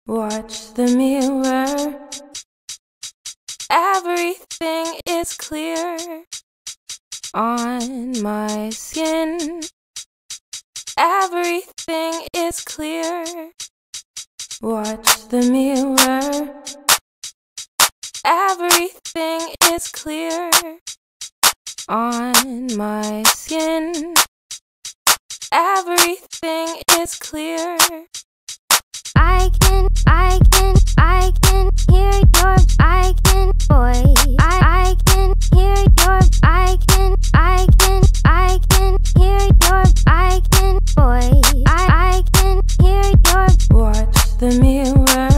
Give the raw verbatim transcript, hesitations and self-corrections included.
Watch the mirror. Everything is clear on my skin. Everything is clear. Watch the mirror. Everything is clear on my skin. Everything is clear. I can, I can, I can hear your, I can voice. I, I can hear your, I can, I can, I can hear your, I can voice. I, I can hear your. Watch the mirror.